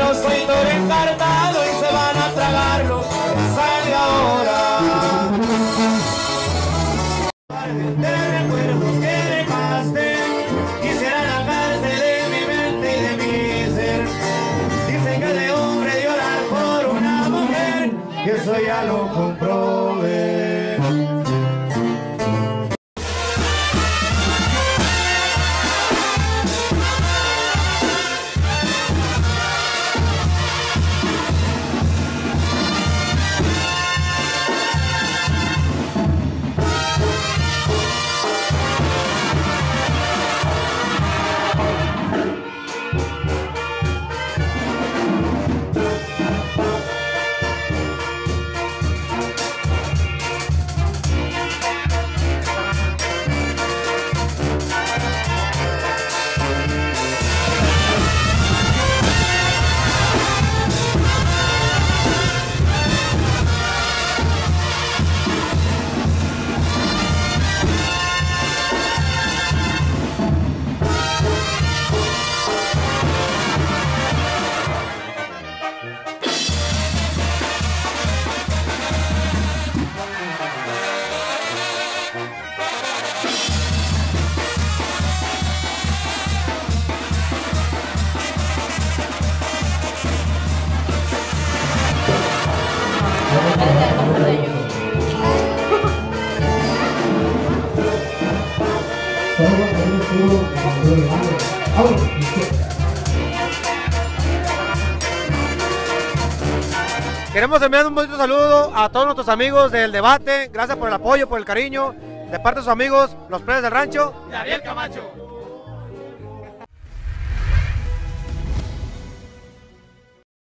Yo soy toro encarnado y se van a tragarlo, salga ahora. Te recuerdo que dejaste, quisiera alejarte de mi mente y de mi ser. Dicen que de hombre llorar por una mujer, que eso ya lo comprobé. Queremos enviar un bonito saludo a todos nuestros amigos del debate. Gracias por el apoyo, por el cariño, de parte de sus amigos, los Players del Rancho y Ariel Camacho.